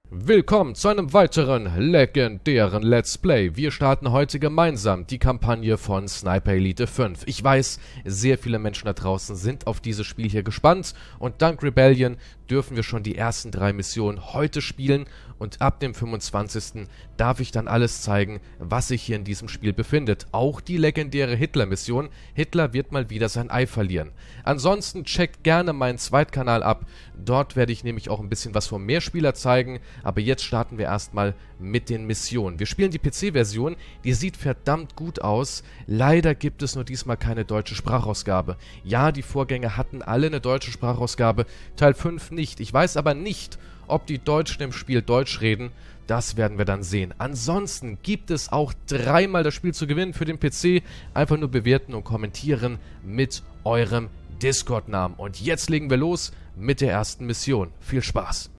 Willkommen zu einem weiteren legendären Let's Play. Wir starten heute gemeinsam die Kampagne von Sniper Elite 5. Ich weiß, sehr viele Menschen da draußen sind auf dieses Spiel hier gespannt und dank Rebellion dürfen wir schon die ersten 3 Missionen heute spielen und ab dem 25. darf ich dann alles zeigen, was sich hier in diesem Spiel befindet. Auch die legendäre Hitler-Mission. Hitler wird mal wieder sein Ei verlieren. Ansonsten checkt gerne meinen Zweitkanal ab. Dort werde ich nämlich auch ein bisschen was vom Mehrspieler zeigen. Aber jetzt starten wir erstmal mit den Missionen. Wir spielen die PC-Version, die sieht verdammt gut aus. Leider gibt es nur diesmal keine deutsche Sprachausgabe. Ja, die Vorgänger hatten alle eine deutsche Sprachausgabe, Teil 5 nicht. Ich weiß aber nicht, ob die Deutschen im Spiel Deutsch reden. Das werden wir dann sehen. Ansonsten gibt es auch 3-mal das Spiel zu gewinnen für den PC. Einfach nur bewerten und kommentieren mit eurem Discord-Namen. Und jetzt legen wir los mit der ersten Mission. Viel Spaß!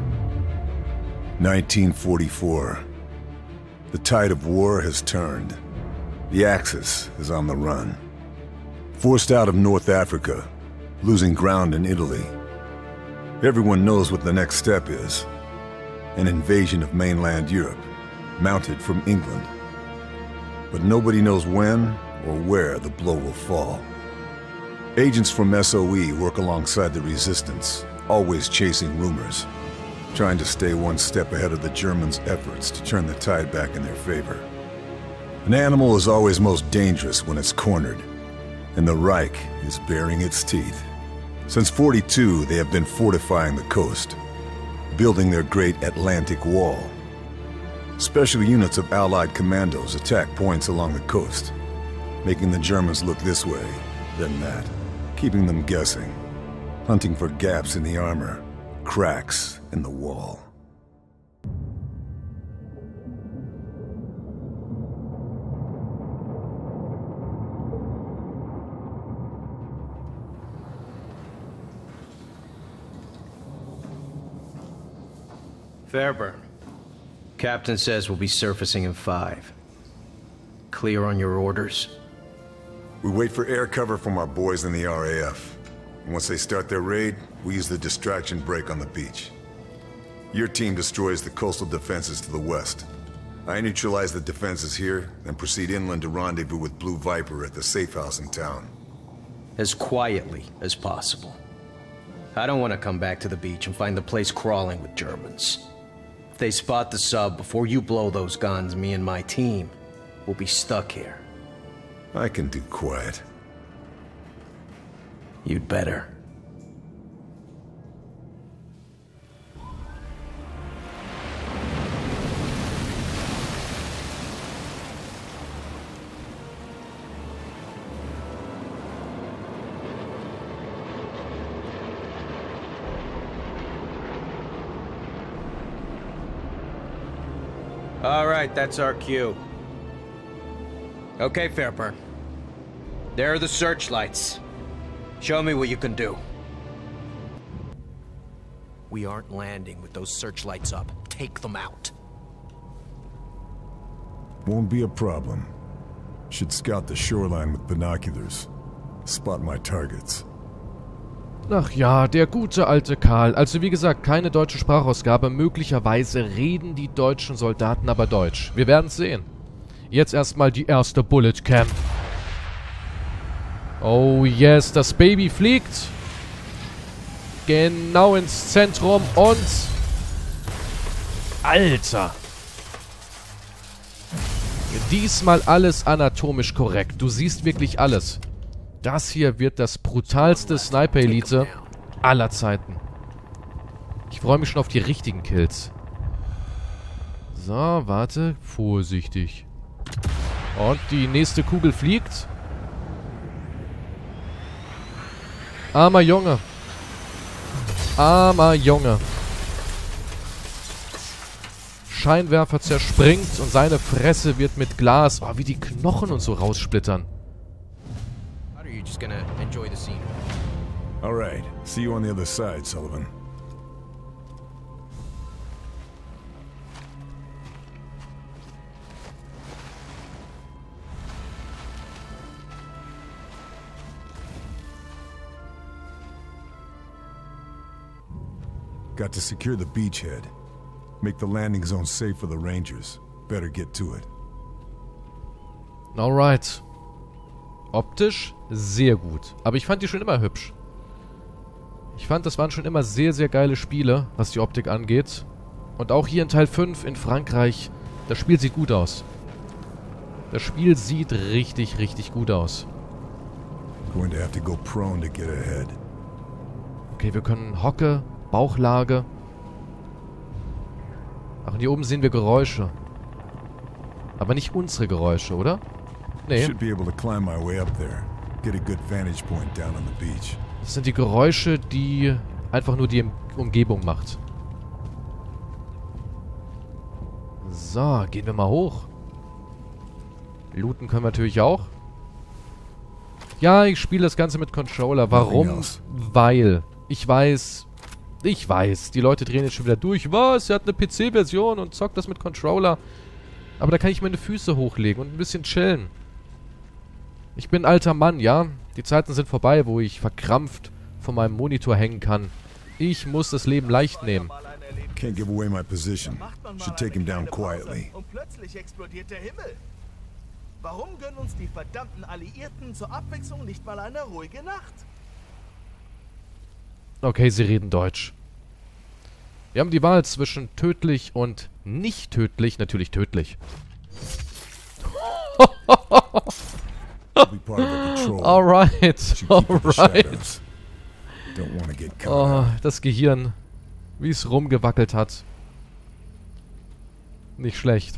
1944. The tide of war has turned. The Axis is on the run. Forced out of North Africa, losing ground in Italy. Everyone knows what the next step is. An invasion of mainland Europe, mounted from England. But nobody knows when or where the blow will fall. Agents from SOE work alongside the resistance, always chasing rumors, trying to stay one step ahead of the Germans' efforts to turn the tide back in their favor. An animal is always most dangerous when it's cornered, and the Reich is baring its teeth. Since '42, they have been fortifying the coast, building their great Atlantic Wall. Special units of Allied commandos attack points along the coast, making the Germans look this way, then that, keeping them guessing, hunting for gaps in the armor, cracks in the wall. Fairburn. Captain says we'll be surfacing in 5. Clear on your orders? We wait for air cover from our boys in the RAF. And once they start their raid, we use the distraction break on the beach. Your team destroys the coastal defenses to the west. I neutralize the defenses here, then proceed inland to rendezvous with Blue Viper at the safe house in town. As quietly as possible. I don't want to come back to the beach and find the place crawling with Germans. If they spot the sub before you blow those guns, me and my team will be stuck here. I can do quiet. You'd better. All right, that's our cue. Okay, Fairburn. There are the searchlights. Show me what you can do. We aren't landing with those searchlights up. Take them out. Won't be a problem. Should scout the shoreline with binoculars. Spot my targets. Ach ja, der gute alte Karl. Also wie gesagt, keine deutsche Sprachausgabe. Möglicherweise reden die deutschen Soldaten aber Deutsch. Wir werden es sehen. Jetzt erstmal die erste Bullet Cam. Oh yes, das Baby fliegt. Genau ins Zentrum und... Alter! Diesmal alles anatomisch korrekt. Du siehst wirklich alles. Das hier wird das brutalste Sniper Elite aller Zeiten. Ich freue mich schon auf die richtigen Kills. So, warte. Vorsichtig. Und die nächste Kugel fliegt. Armer Junge. Armer Junge. Scheinwerfer zerspringt und seine Fresse wird mit Glas, oh, wie die Knochen und so raussplittern. Just gonna enjoy the scene. All right. See you on the other side, Sullivan. Got to secure the beachhead. Make the landing zone safe for the Rangers. Better get to it. Alright. Optisch sehr gut. Aber ich fand die schon immer hübsch. Ich fand, das waren schon immer sehr, sehr geile Spiele, was die Optik angeht. Und auch hier in Teil 5 in Frankreich, das Spiel sieht gut aus. Das Spiel sieht richtig, richtig gut aus. Going to have to go prone to get ahead. Okay, wir können Hocke, Bauchlage. Ach, und hier oben sehen wir Geräusche. Aber nicht unsere Geräusche, oder? Nee. Should be able to climb my way up there. Get a good vantage point down on the beach. Das sind die Geräusche, die einfach nur die Umgebung macht. So, gehen wir mal hoch. Looten können wir natürlich auch. Ja, ich spiele das Ganze mit Controller. Warum? Weil ich weiß, die Leute drehen jetzt schon wieder durch. Was? Er hat eine PC-Version und zockt das mit Controller. Aber da kann ich meine Füße hochlegen und ein bisschen chillen. Ich bin ein alter Mann, ja. Die Zeiten sind vorbei, wo ich verkrampft von meinem Monitor hängen kann. Ich muss das Leben leicht nehmen. Can't give away my position. Should take him down quietly. Und plötzlich explodiert der Himmel. Warum gönnen uns die verdammten Alliierten zur Abwechslung nicht mal eine ruhige Nacht? Okay, sie reden Deutsch. Wir haben die Wahl zwischen tödlich und nicht tödlich. Natürlich tödlich. Alright. Alright. Oh, das Gehirn. Wie es rumgewackelt hat. Nicht schlecht.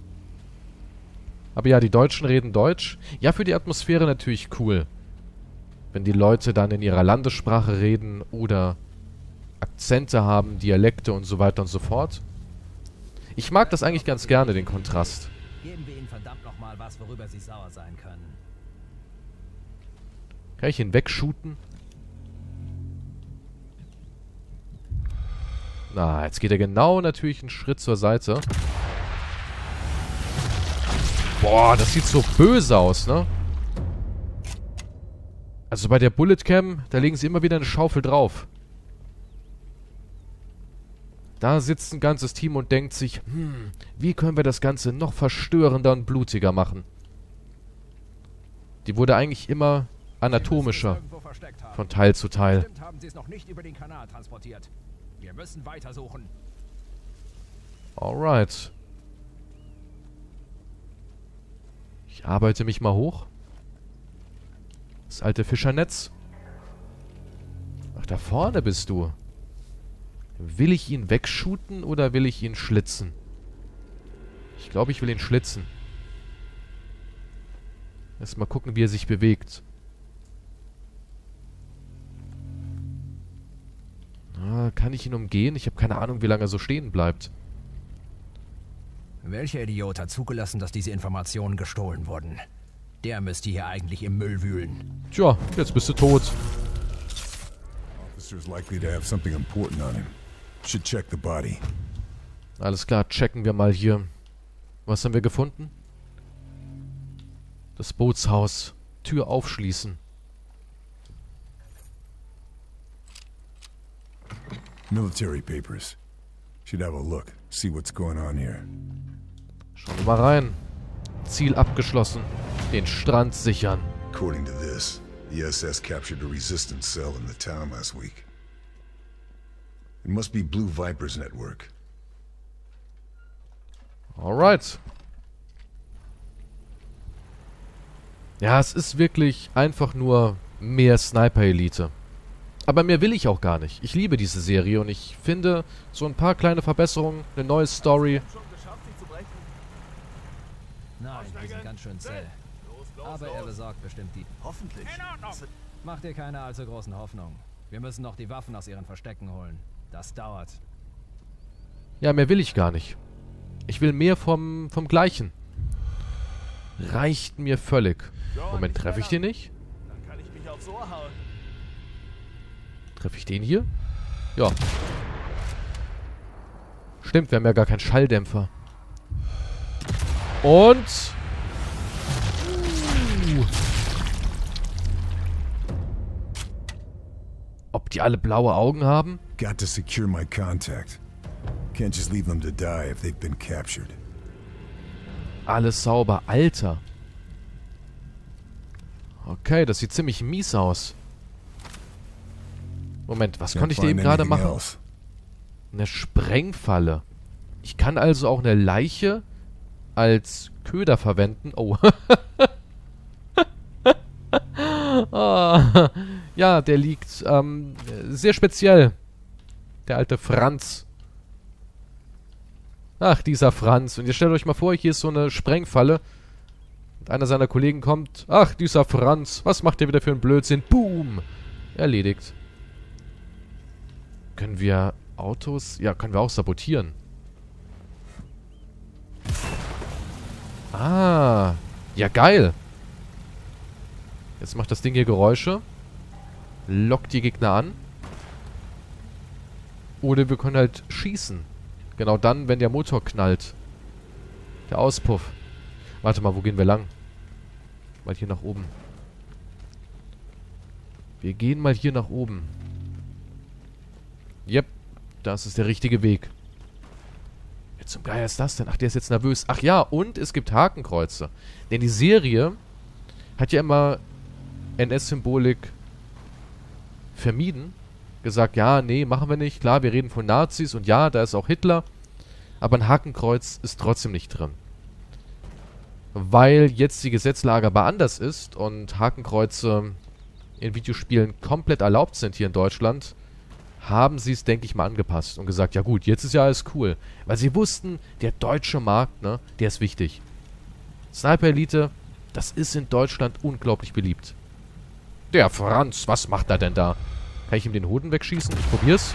Aber ja, die Deutschen reden Deutsch. Ja, für die Atmosphäre natürlich cool. Wenn die Leute dann in ihrer Landessprache reden oder Akzente haben, Dialekte und so weiter und so fort. Ich mag das eigentlich ganz gerne, den Kontrast. Geben wir ihnen verdammt nochmal was, worüber sie sauer sein können. Kann ich ihn wegshooten? Na, jetzt geht er genau natürlich einen Schritt zur Seite. Boah, das sieht so böse aus, ne? Also bei der Bullet Cam, da legen sie immer wieder eine Schaufel drauf. Da sitzt ein ganzes Team und denkt sich, wie können wir das Ganze noch verstörender und blutiger machen? Die wurde eigentlich immer anatomischer von Teil zu Teil. Bestimmt haben sie es noch nicht über den Kanal transportiert. Wir müssen weitersuchen. Alright. Ich arbeite mich mal hoch. Das alte Fischernetz. Ach, da vorne bist du. Will ich ihn wegshooten oder will ich ihn schlitzen? Ich glaube, ich will ihn schlitzen. Erst mal gucken, wie er sich bewegt. Ah, kann ich ihn umgehen? Ich habe keine Ahnung, wie lange er so stehen bleibt. Welcher Idiot hat zugelassen, dass diese Informationen gestohlen wurden? Der müsste hier eigentlich im Müll wühlen. Tja, jetzt bist du tot. Officer's likely to have something important on him. Should check the body. Alles klar, checken wir mal hier. Was haben wir gefunden? Das Bootshaus. Tür aufschließen. Military papers. Should have a look. See what's going on here. Schauen wir mal rein. Ziel abgeschlossen. Den Strand sichern. According to this, the SS captured a resistance cell in the town last week. It must be Blue Viper's network. Alright. Ja, es ist wirklich einfach nur mehr Sniper-Elite. Aber mehr will ich auch gar nicht. Ich liebe diese Serie und ich finde, so ein paar kleine Verbesserungen, eine neue Story. Nein, die sind ganz schön zäh. Aber er besorgt bestimmt die. Hoffentlich. Mach dir keine allzu großen Hoffnungen. Wir müssen noch die Waffen aus ihren Verstecken holen. Das dauert. Ja, mehr will ich gar nicht. Ich will mehr vom Gleichen. Reicht mir völlig. Moment, treffe ich den nicht? Dann kann ich mich aufs Ohr hauen. Treffe ich den hier? Ja. Stimmt, wir haben ja gar keinen Schalldämpfer. Und... Ob die alle blaue Augen haben? Got to secure my contact. Can't just leave them to die if they've been captured. Alles sauber. Alter. Okay, das sieht ziemlich mies aus. Moment, was konnte ich da eben gerade machen? Eine Sprengfalle. Ich kann also auch eine Leiche als Köder verwenden. Oh. Oh. Ja, der liegt sehr speziell. Der alte Franz. Ach, dieser Franz. Und ihr stellt euch mal vor, hier ist so eine Sprengfalle. Und einer seiner Kollegen kommt. Ach, dieser Franz. Was macht der wieder für einen Blödsinn? Boom. Erledigt. Können wir Autos... Ja, können wir auch sabotieren. Ah. Ja, geil. Jetzt macht das Ding hier Geräusche. Lockt die Gegner an. Oder wir können halt schießen. Genau dann, wenn der Motor knallt. Der Auspuff. Warte mal, wo gehen wir lang? Mal hier nach oben. Wir gehen mal hier nach oben. Yep, das ist der richtige Weg. Wer zum Geier ist das denn? Ach, der ist jetzt nervös. Ach ja, und es gibt Hakenkreuze. Denn die Serie hat ja immer NS-Symbolik vermieden. Gesagt, ja, nee, machen wir nicht. Klar, wir reden von Nazis und ja, da ist auch Hitler. Aber ein Hakenkreuz ist trotzdem nicht drin. Weil jetzt die Gesetzlage aber anders ist und Hakenkreuze in Videospielen komplett erlaubt sind hier in Deutschland, haben sie es, denke ich mal, angepasst und gesagt, ja gut, jetzt ist ja alles cool. Weil sie wussten, der deutsche Markt, ne, der ist wichtig. Sniper Elite, das ist in Deutschland unglaublich beliebt. Der Franz, was macht er denn da? Kann ich ihm den Hoden wegschießen? Ich probier's.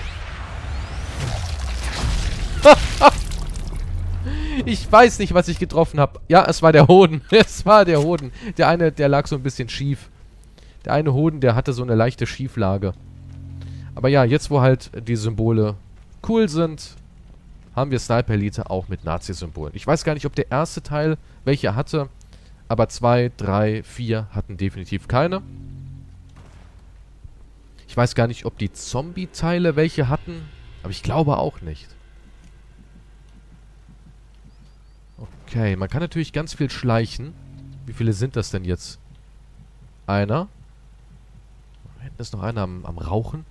Ich weiß nicht, was ich getroffen habe. Ja, es war der Hoden. Es war der Hoden. Der eine, der lag so ein bisschen schief. Der eine Hoden, der hatte so eine leichte Schieflage. Aber ja, jetzt wo halt die Symbole cool sind, haben wir Sniper Elite auch mit Nazi-Symbolen. Ich weiß gar nicht, ob der erste Teil welche hatte, aber 2, 3, 4 hatten definitiv keine. Ich weiß gar nicht, ob die Zombie-Teile welche hatten, aber ich glaube auch nicht. Okay, man kann natürlich ganz viel schleichen. Wie viele sind das denn jetzt? Einer. Da hinten ist noch einer am Rauchen.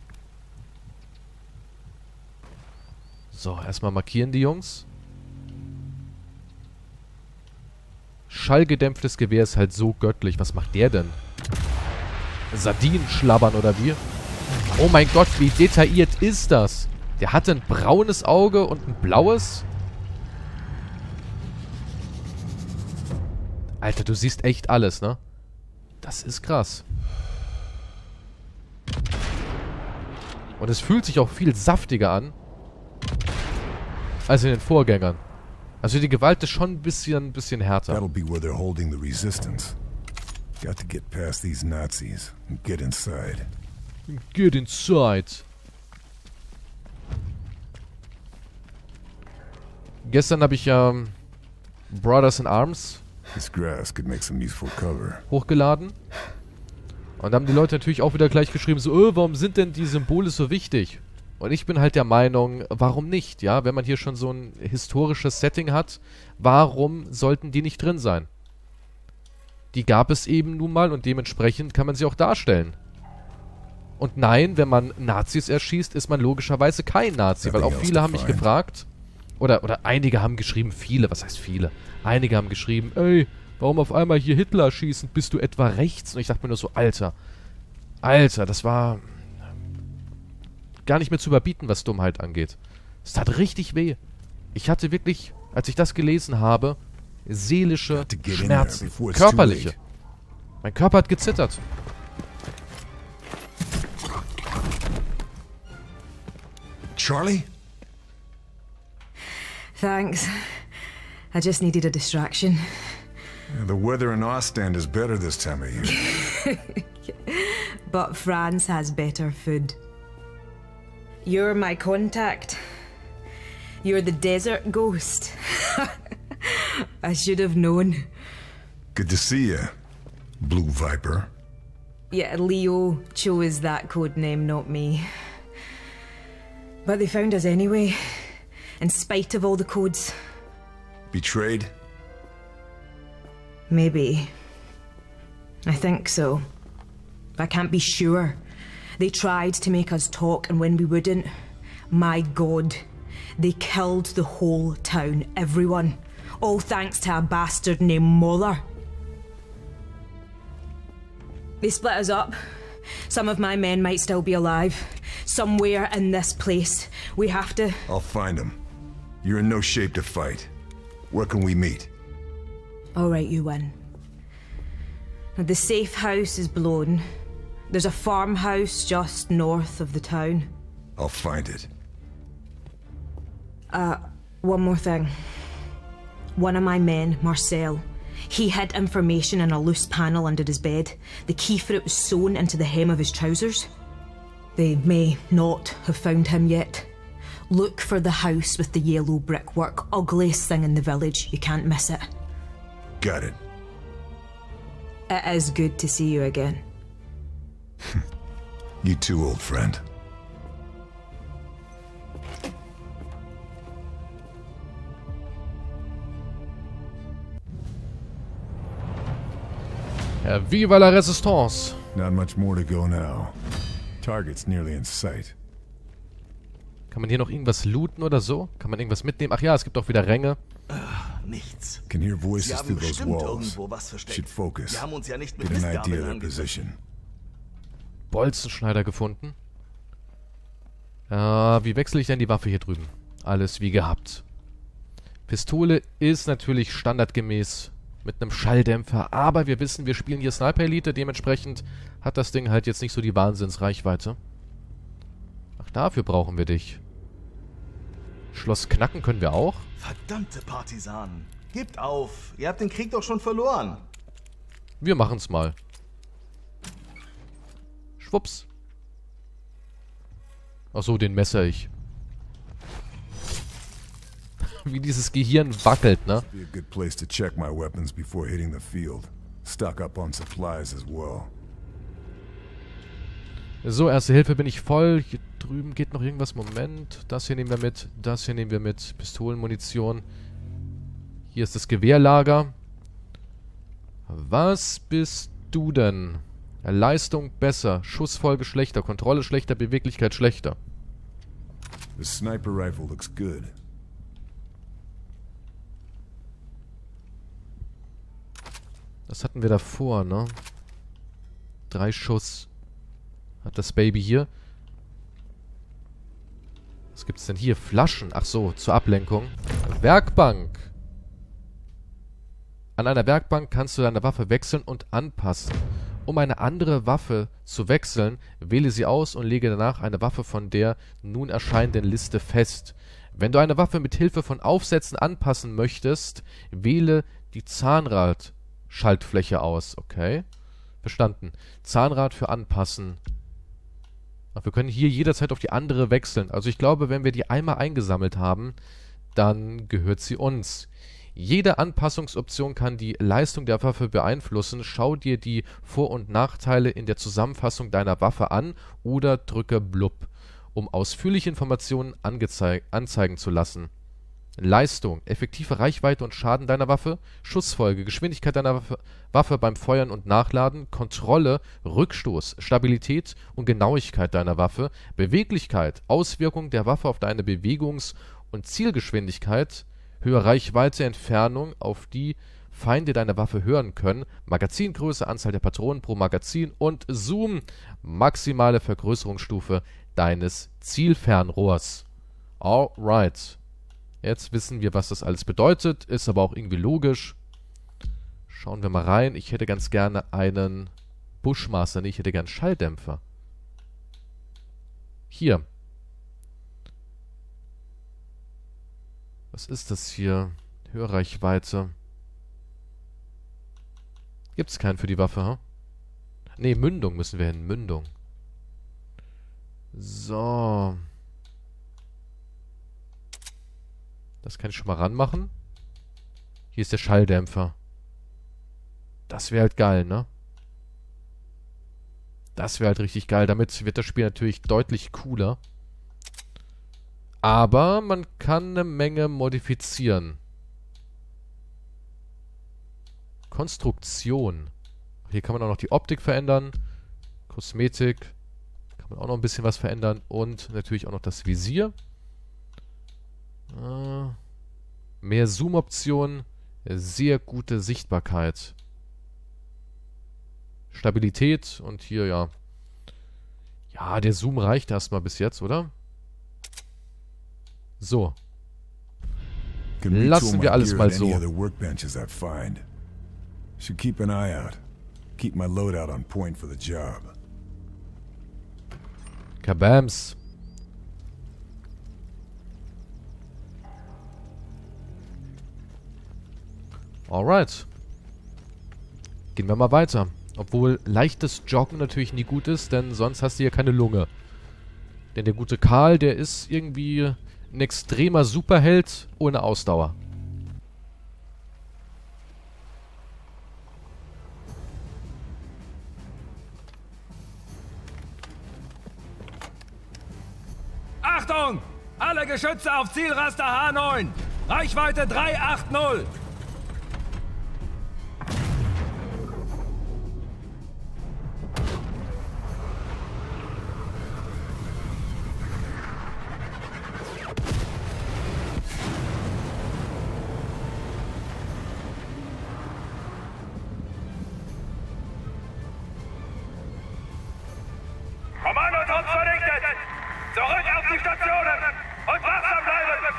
So, erstmal markieren die Jungs. Schallgedämpftes Gewehr ist halt so göttlich. Was macht der denn? Sardinen schlabbern oder wie? Oh mein Gott, wie detailliert ist das? Der hatte ein braunes Auge und ein blaues. Alter, du siehst echt alles, ne? Das ist krass. Und es fühlt sich auch viel saftiger an als in den Vorgängern. Also die Gewalt ist schon ein bisschen härter. That'll be where they're holding the resistance. Got to get past these Nazis and get inside. Get inside. Gestern habe ich ja Brothers in Arms This grass could make some useful cover. hochgeladen. Und da haben die Leute natürlich auch wieder gleich geschrieben, so, warum sind denn die Symbole so wichtig? Und ich bin halt der Meinung, warum nicht, ja? Wenn man hier schon so ein historisches Setting hat, warum sollten die nicht drin sein? Die gab es eben nun mal und dementsprechend kann man sie auch darstellen. Und nein, wenn man Nazis erschießt, ist man logischerweise kein Nazi, weil auch viele haben mich gefragt, oder einige haben geschrieben, viele, was heißt viele? Einige haben geschrieben, ey, warum auf einmal hier Hitler schießen? Bist du etwa rechts? Und ich dachte mir nur so, Alter, das war gar nicht mehr zu überbieten, was Dummheit angeht. Es tat richtig weh. Ich hatte wirklich, als ich das gelesen habe, seelische Schmerzen. Körperliche. Mein Körper hat gezittert. Charlie? Thanks. I just needed a distraction. Yeah, the weather in Ostend is better this time of year. But France has better food. You're my contact. You're the desert ghost. I should have known. Good to see you, Blue Viper. Yeah, Leo chose that code name, not me. But they found us anyway. in spite of all the codes. Betrayed? Maybe. I think so. I can't be sure. They tried to make us talk, and when we wouldn't, my God, they killed the whole town, everyone. All thanks to a bastard named Moller. They split us up. Some of my men might still be alive. Somewhere in this place. We have to... I'll find them. You're in no shape to fight. Where can we meet? Alright, you win. The safe house is blown. There's a farmhouse just north of the town. I'll find it. One more thing. One of my men, Marcel, he hid information in a loose panel under his bed. The key for it was sewn into the hem of his trousers. They may not have found him yet. Look for the house with the yellow brickwork. Ugliest thing in the village. You can't miss it. Got it. It is good to see you again. You too, old friend. Viva la Resistance! Not much more to go now. Target's nearly in sight. Kann man hier noch irgendwas looten oder so? Kann man irgendwas mitnehmen? Ach ja, es gibt auch wieder Ränge. Nichts. Can hear Sie voices haben through those bestimmt walls. irgendwo was versteckt. Should focus. Wir haben uns ja nicht mit Get an idea Mistgabeln of their angefasst. position. Bolzenschneider gefunden. Wie wechsle ich denn die Waffe hier drüben? Alles wie gehabt. Pistole ist natürlich standardgemäß mit einem Schalldämpfer, aber wir wissen, wir spielen hier Sniper Elite, dementsprechend hat das Ding halt jetzt nicht so die Wahnsinnsreichweite. Ach, dafür brauchen wir dich. Schloss knacken können wir auch. Verdammte Partisanen. Gebt auf. Ihr habt den Krieg doch schon verloren. Wir machen's mal. Schwupps. Ach so, den messer ich. Wie dieses Gehirn wackelt, ne? Be a good place to check my weapons before hitting the field. Stock up on supplies as well. So, erste Hilfe bin ich voll. Hier drüben geht noch irgendwas. Moment. Das hier nehmen wir mit. Das hier nehmen wir mit. Pistolenmunition. Hier ist das Gewehrlager. Was bist du denn? Leistung besser. Schussfolge schlechter. Kontrolle schlechter. Beweglichkeit schlechter. The sniper rifle looks good. Das hatten wir davor, ne? 3 Schuss. Hat das Baby hier. Was gibt's denn hier? Flaschen. Ach so, zur Ablenkung. Werkbank. An einer Werkbank kannst du deine Waffe wechseln und anpassen. Um eine andere Waffe zu wechseln, wähle sie aus und lege danach eine Waffe von der nun erscheinenden Liste fest. Wenn du eine Waffe mit Hilfe von Aufsätzen anpassen möchtest, wähle die Zahnrad-Schaltfläche aus. Okay. Verstanden. Zahnrad für anpassen. Ach, wir können hier jederzeit auf die andere wechseln. Also ich glaube, wenn wir die einmal eingesammelt haben, dann gehört sie uns. Jede Anpassungsoption kann die Leistung der Waffe beeinflussen. Schau dir die Vor- und Nachteile in der Zusammenfassung deiner Waffe an oder drücke Blub, um ausführliche Informationen anzeigen zu lassen. Leistung, effektive Reichweite und Schaden deiner Waffe, Schussfolge, Geschwindigkeit deiner Waffe beim Feuern und Nachladen, Kontrolle, Rückstoß, Stabilität und Genauigkeit deiner Waffe, Beweglichkeit, Auswirkung der Waffe auf deine Bewegungs- und Zielgeschwindigkeit, Höhe, Reichweite, Entfernung, auf die Feinde deine Waffe hören können, Magazingröße, Anzahl der Patronen pro Magazin und Zoom, maximale Vergrößerungsstufe deines Zielfernrohrs. Alright. Jetzt wissen wir, was das alles bedeutet. Ist aber auch irgendwie logisch. Schauen wir mal rein. Ich hätte ganz gerne einen Bushmaster. Nee, ich hätte gerne Schalldämpfer. Hier. Was ist das hier? Hörreichweite. Gibt es keinen für die Waffe, ha? Nee, Mündung müssen wir hin. Mündung. So. Das kann ich schon mal ranmachen. Hier ist der Schalldämpfer. Das wäre halt geil, ne? Das wäre halt richtig geil. Damit wird das Spiel natürlich deutlich cooler. Aber man kann eine Menge modifizieren. Konstruktion. Hier kann man auch noch die Optik verändern. Kosmetik. Kann man auch noch ein bisschen was verändern. Und natürlich auch noch das Visier. Mehr Zoom-Optionen. Sehr gute Sichtbarkeit. Stabilität. Und hier, ja. Ja, der Zoom reicht erstmal bis jetzt, oder? So. Lassen wir alles mal so. Should keep an eye out. Keep my loadout on point for the job. Kabams. Alright. Gehen wir mal weiter. Obwohl leichtes Joggen natürlich nie gut ist, denn sonst hast du hier keine Lunge. Denn der gute Karl, der ist irgendwie ein extremer Superheld ohne Ausdauer. Achtung! Alle Geschütze auf Zielraster H9! Reichweite 380! Kommandotrupps vernichtet! Zurück auf die Stationen! Und wachsam bleiben!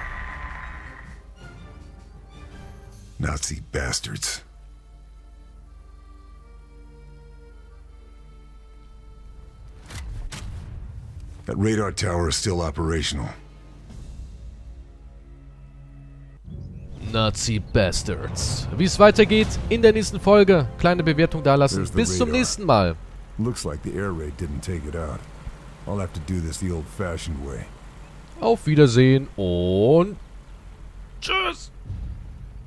Nazi bastards. That radar tower is still operational. Nazi Bastards. Wie es weitergeht in der nächsten Folge. Kleine Bewertung dalassen. Bis zum nächsten Mal. Looks like the air raid didn't take it out. I'll have to do this the old-fashioned way. Auf Wiedersehen und tschüss.